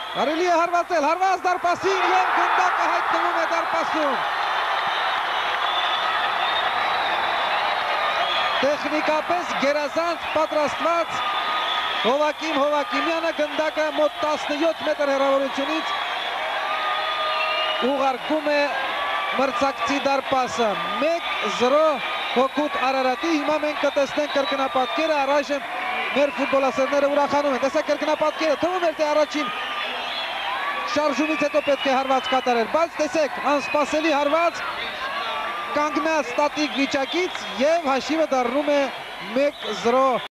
Կարելի է հարվածել, հարված դարպասին և գնդակը հայտնվում է դարպասում։ Տեխնիկապես գերազանց պատրաստված Հովակիմ Հովակիմյանը գնդակը մոտ 17 մետր հեռավորությունից ուղարկում է մրցակցի դարպասը։ 1-0 հօգուտ Արարատի։ Հիմա մենք կտեսնենք կրկնապատկերը, առայժմ մեր ֆուտբոլասերները ուրախանում են։ Տեսեք կրկնապատկերը, թվում էր թե առաջին շարժումից հետո պետք է հարված կատարել, բայց տեսեք անսպասելի հարված կանգնած ստատիկ վիճակից և հաշիվը դառնում է 1-0